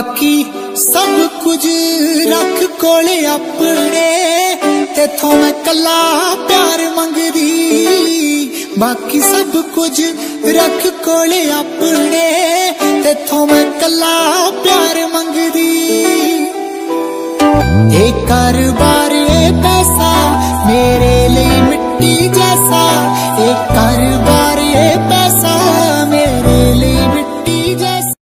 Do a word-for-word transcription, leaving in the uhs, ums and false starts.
बाकी सब कुछ रख कोले अपने, तेथों मैं कला प्यार मंगदी। बाकी सब कुछ रख कोले अपने, तेथों मैं कला प्यार मंगदी। एक कार बार पैसा मेरे लिए मिट्टी जैसा, एक